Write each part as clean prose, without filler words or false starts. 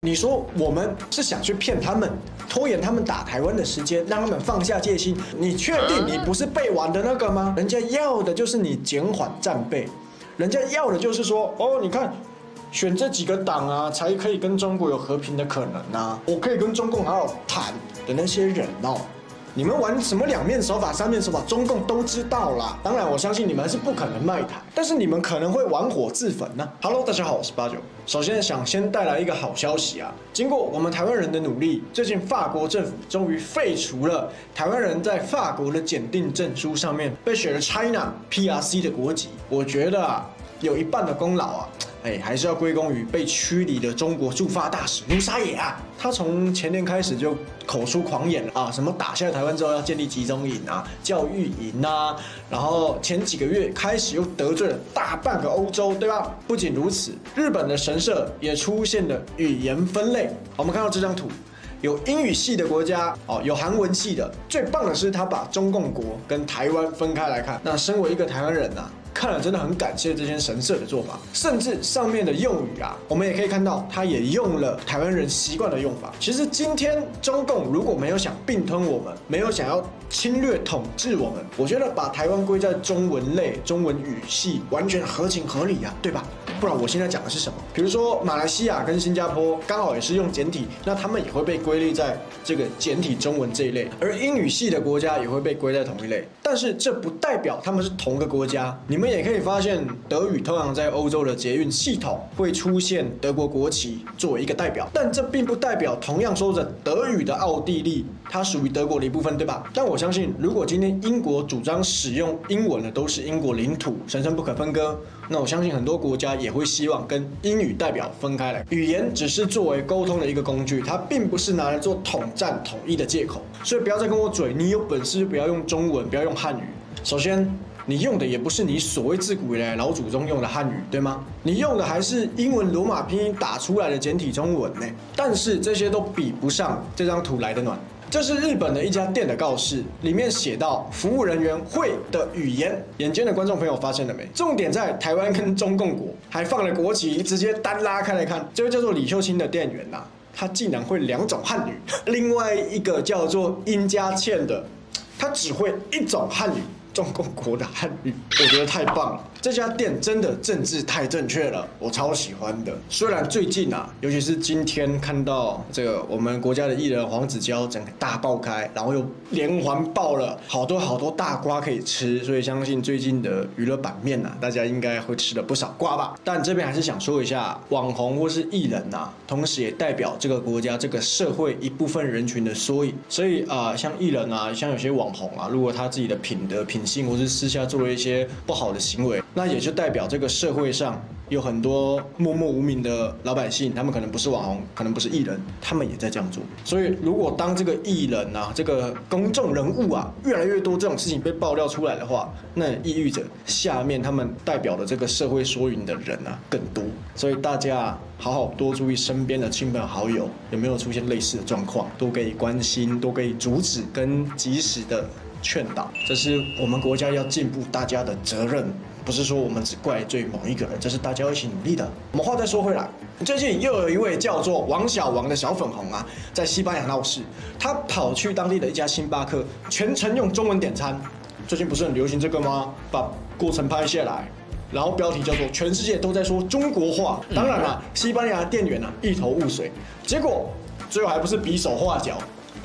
你说我们是想去骗他们，拖延他们打台湾的时间，让他们放下戒心？你确定你不是被玩的那个吗？人家要的就是你减缓战备，人家要的就是说，哦，你看。选这几个党啊，才可以跟中国有和平的可能啊！我可以跟中共好好谈的那些人哦，你们玩什么两面手法、三面手法，中共都知道啦。当然，我相信你们是不可能卖台，但是你们可能会玩火自焚呢。Hello， 大家好，我是89。首先想先带来一个好消息啊，经过我们台湾人的努力，最近法国政府终于废除了台湾人在法国的检定证书上面被写了 China PRC 的国籍。我觉得啊，有一半的功劳啊。还是要归功于被驱离的中国驻法大使卢沙野啊，他从前年开始就口出狂言了啊，什么打下台湾之后要建立集中营啊、教育营啊，然后前几个月开始又得罪了大半个欧洲，对吧？不仅如此，日本的神社也出现了语言分类。我们看到这张图。有英语系的国家哦，有韩文系的。最棒的是，他把中共国跟台湾分开来看。那身为一个台湾人啊，看了真的很感谢这间神社的做法。甚至上面的用语啊，我们也可以看到，他也用了台湾人习惯的用法。其实今天中共如果没有想并吞我们，没有想要侵略统治我们，我觉得把台湾归在中文类、中文语系，完全合情合理啊，对吧？不然我现在讲的是什么？比如说马来西亚跟新加坡刚好也是用简体，那他们也会被归类在这个简体中文这一类，而英语系的国家也会被归在同一类。但是这不代表他们是同个国家。你们也可以发现，德语通常在欧洲的捷运系统会出现德国国旗作为一个代表，但这并不代表同样说着德语的奥地利它属于德国的一部分，对吧？但我相信，如果今天英国主张使用英文的都是英国领土，神圣不可分割，那我相信很多国家也会希望跟英语代表分开来。语言只是作为沟通的一个工具，它并不是拿来做统战统一的借口。所以不要再跟我嘴，你有本事就不要用中文，不要用汉语。首先，你用的也不是你所谓自古以来老祖宗用的汉语，对吗？你用的还是英文罗马拼音打出来的简体中文呢。但是这些都比不上这张图来的暖。这是日本的一家店的告示，里面写到服务人员会的语言。眼尖的观众朋友发现了没？重点在台湾跟中共国，还放了国旗，直接单拉开来看。这位叫做李秀清的店员啊，他竟然会2种汉语。另外一个叫做殷家倩的，他只会1种汉语。中共国的汉语，我觉得太棒了。这家店真的政治太正确了，我超喜欢的。虽然最近啊，尤其是今天看到这个我们国家的艺人黄子佼整个大爆开，然后又连环爆了好多大瓜可以吃，所以相信最近的娱乐版面啊，大家应该会吃了不少瓜吧。但这边还是想说一下，网红或是艺人啊，同时也代表这个国家这个社会一部分人群的缩影。所以像艺人啊，像有些网红啊，如果他自己的品德品性或是私下做了一些不好的行为，那也就代表这个社会上有很多默默无名的老百姓，他们可能不是网红，可能不是艺人，他们也在这样做。所以如果当这个艺人啊，这个公众人物啊，越来越多这种事情被爆料出来的话，那意味着下面他们代表的这个社会缩影的人啊更多。所以大家好好多注意身边的亲朋好友有没有出现类似的状况，多给予关心，多给予阻止跟及时的劝导，这是我们国家要进步大家的责任，不是说我们只怪罪某一个人，这是大家要一起努力的。我们话再说回来，最近又有一位叫做王小王的小粉红啊，在西班牙闹事，他跑去当地的一家星巴克，全程用中文点餐。最近不是很流行这个吗？把过程拍下来，然后标题叫做"全世界都在说中国话"。当然啦，西班牙的店员啊一头雾水，结果最后还不是比手画脚。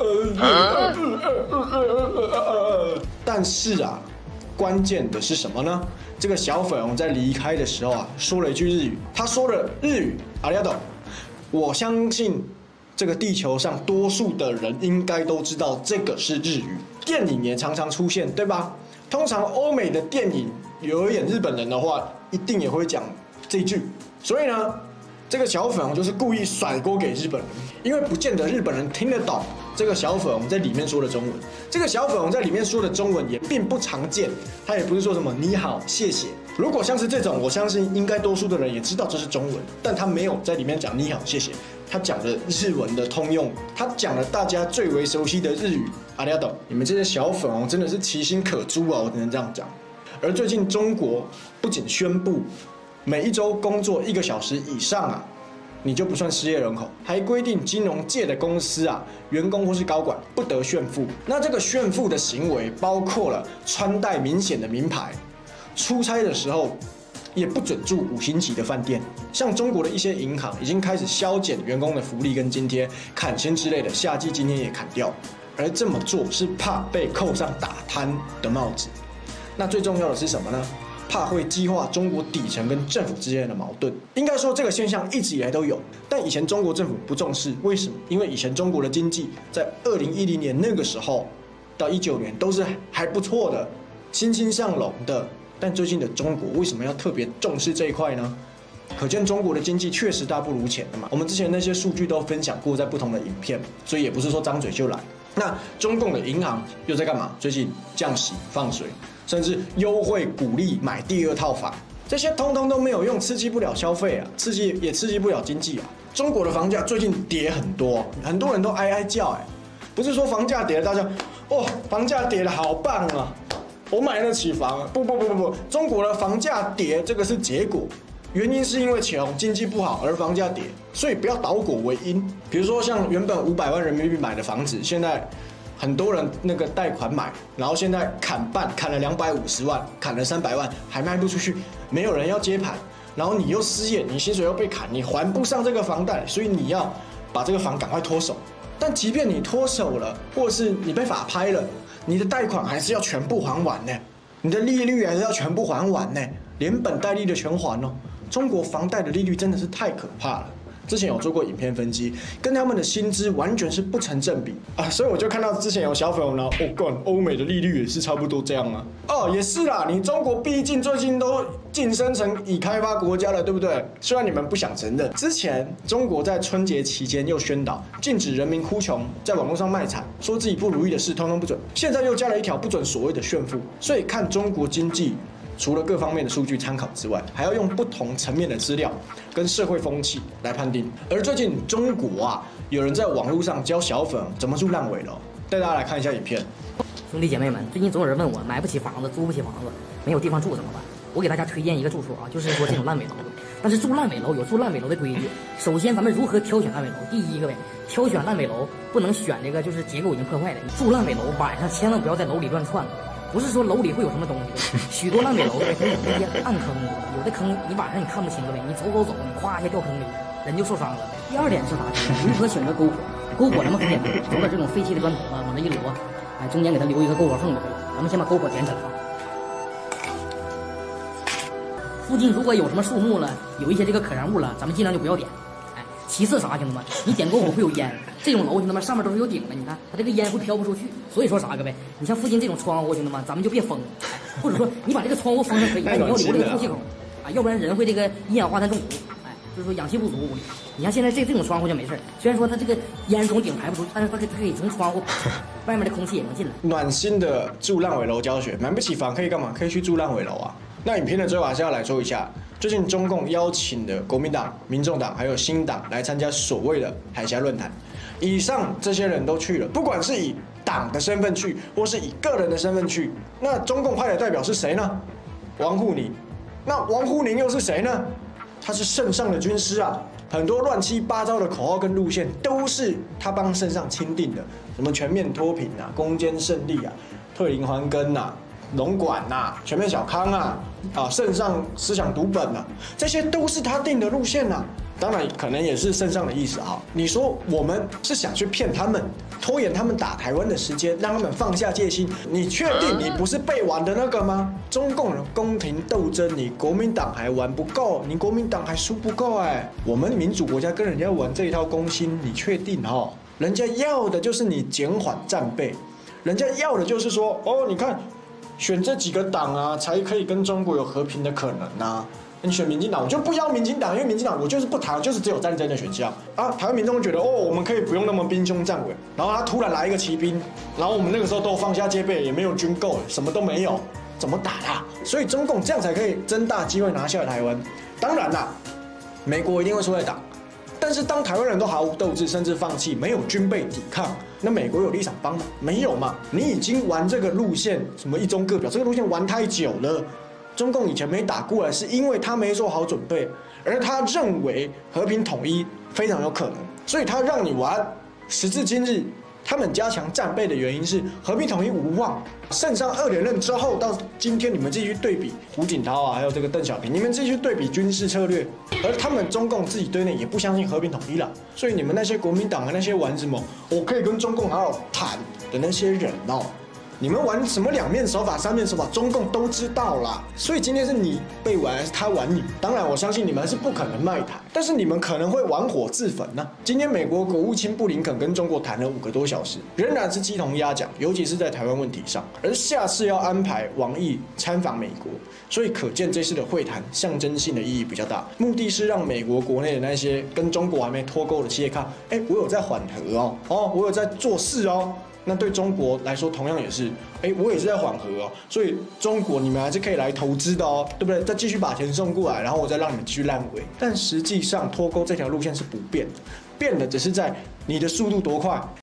但是啊，关键的是什么呢？这个小粉红在离开的时候啊，说了一句日语。他说了日语，阿里亚斗。我相信这个地球上多数的人应该都知道这个是日语。电影也常常出现，对吧？通常欧美的电影有演日本人的话，一定也会讲这句。所以呢，这个小粉红就是故意甩锅给日本人，因为不见得日本人听得懂这个小粉红在里面说的中文。这个小粉红在里面说的中文也并不常见，他也不是说什么你好谢谢。如果像是这种，我相信应该多数的人也知道这是中文，但他没有在里面讲你好谢谢，他讲了日文的通用，他讲了大家最为熟悉的日语。阿里亚斗，你们这些小粉红真的是其心可诛啊！我只能这样讲。而最近中国不仅宣布每一周工作1个小时以上啊， 你就不算失业人口，还规定金融界的公司啊，员工或是高管不得炫富。那这个炫富的行为包括了穿戴明显的名牌，出差的时候也不准住5星级的饭店。像中国的一些银行已经开始削减员工的福利跟津贴，砍薪之类的，夏季今天也砍掉。而这么做是怕被扣上打贪的帽子。那最重要的是什么呢？怕会激化中国底层跟政府之间的矛盾。应该说这个现象一直以来都有，但以前中国政府不重视，为什么？因为以前中国的经济在2010年那个时候到19年都是还不错的，欣欣向荣的。但最近的中国为什么要特别重视这一块呢？可见中国的经济确实大不如前的嘛。我们之前那些数据都分享过在不同的影片，所以也不是说张嘴就来。那中共的银行又在干嘛？最近降息放水，甚至优惠鼓励买第2套房，这些通通都没有用，刺激不了消费啊，刺激不了经济啊。中国的房价最近跌很多，很多人都哀哀叫不是说房价跌了大家房价跌了好棒啊，我买得起房啊。不，中国的房价跌这个是结果。原因是因为穷，经济不好而房价跌，所以不要倒果为因。比如说像原本500万人民币买的房子，现在很多人那个贷款买，然后现在砍半，砍了250万，砍了300万，还卖不出去，没有人要接盘，然后你又失业，你薪水又被砍，你还不上这个房贷，所以你要把这个房赶快脱手。但即便你脱手了，或是你被法拍了，你的贷款还是要全部还完呢，你的利率还是要全部还完呢，连本带利的全还哦。中国房贷的利率真的是太可怕了，之前有做过影片分析，跟他们的薪资完全是不成正比啊，所以我就看到之前有小粉红呢，欧美的利率也是差不多这样啊。也是啦，你中国毕竟最近都晋升成已开发国家了，对不对？虽然你们不想承认，之前中国在春节期间又宣导禁止人民哭穷，在网络上卖惨，说自己不如意的事通通不准，现在又加了一条不准所谓的炫富，所以看中国经济。除了各方面的数据参考之外，还要用不同层面的资料跟社会风气来判定。而最近中国啊，有人在网络上教小粉怎么住烂尾楼，带大家来看一下影片。 兄弟姐妹们，最近总有人问我买不起房子、租不起房子，没有地方住怎么办？我给大家推荐一个住处啊，就是说这种烂尾楼。但是住烂尾楼有住烂尾楼的规矩。首先，咱们如何挑选烂尾楼？第一个呗，挑选烂尾楼不能选这个就是结构已经破坏的。住烂尾楼晚上千万不要在楼里乱窜。不是说楼里会有什么东西，许多烂尾楼它有那些暗坑，有的坑你晚上你看不清了呗，你走，你咵一下掉坑里，人就受伤了。第二点是啥？如何选择篝火？篝火咱们很简单，找点这种废弃的砖头啊，往这一摞，中间给它留一个篝火缝就可以了。咱们先把篝火点起来啊。附近如果有什么树木了，有一些这个可燃物了，咱们尽量就不要点。其次啥，兄弟们，你点篝火会有烟，这种楼兄弟们上面都是有顶的，你看它这个烟会飘不出去，所以说啥各位，你像附近这种窗户兄弟们，咱们就别封，或者说你把这个窗户封上可以，但你要留这个透气口啊，要不然人会这个一氧化碳中毒，就是说氧气不足屋里。你像现在这种窗户就没事，虽然说它这个烟从顶排不出，但是它可以从窗户外面的空气也能进来。 暖心的住烂尾楼教学，买不起房可以干嘛？可以去住烂尾楼啊。那影片的最后还是要来说一下。最近中共邀请的国民党、民众党还有新党来参加所谓的海峡论坛，以上这些人都去了，不管是以党的身份去，或是以个人的身份去。那中共派的代表是谁呢？王沪宁。那王沪宁又是谁呢？他是圣上的军师啊，很多乱七八糟的口号跟路线都是他帮圣上钦定的，什么全面脱贫啊、攻坚胜利啊、退林还耕啊。农管呐、全面小康圣上思想读本这些都是他定的路线当然，可能也是圣上的意思你说我们是想去骗他们，拖延他们打台湾的时间，让他们放下戒心。你确定你不是被玩的那个吗？中共的宫廷斗争，你国民党还玩不够，你国民党还输不够我们民主国家跟人家玩这一套攻心，你确定人家要的就是你减缓战备，人家要的就是说你看。选这几个党才可以跟中国有和平的可能你选民进党，我就不要民进党，因为民进党我就是不谈，就是只有战争的选项台湾民众觉得我们可以不用那么兵凶战危，然后他突然来一个骑兵，然后我们那个时候都放下戒备，也没有军购，什么都没有，怎么打啦？所以中共这样才可以增大机会拿下台湾。当然啦，美国一定会出来打。但是当台湾人都毫无斗志，甚至放弃，没有军备抵抗，那美国有立场帮吗？没有嘛！你已经玩这个路线，什么一中各表，这个路线玩太久了。中共以前没打过来，是因为他没做好准备。 而他认为和平统一非常有可能，所以他让你玩。时至今日，他们加强战备的原因是和平统一无望。圣上2连任之后，到今天你们自己去对比胡锦涛啊，还有这个邓小平，你们自己去对比军事策略，而他们中共自己对内也不相信和平统一了。所以你们那些国民党啊，那些玩什么我可以跟中共好好谈的那些人哦。你们玩什么两面手法、三面手法，中共都知道啦。所以今天是你被玩还是他玩你？当然，我相信你们是不可能卖台，但是你们可能会玩火自焚呢。今天美国国务卿布林肯跟中国谈了5个多小时，仍然是鸡同鸭讲，尤其是在台湾问题上。而下次要安排王毅参访美国，所以可见这次的会谈象征性的意义比较大，目的是让美国国内的那些跟中国还没脱钩的企业看，我有在缓和哦，我有在做事哦。那对中国来说，同样也是，我也是在缓和哦，所以中国你们还是可以来投资的哦，对不对？再继续把钱送过来，然后我再让你们继续烂尾。但实际上脱钩这条路线是不变的，变的只是在你的速度多快，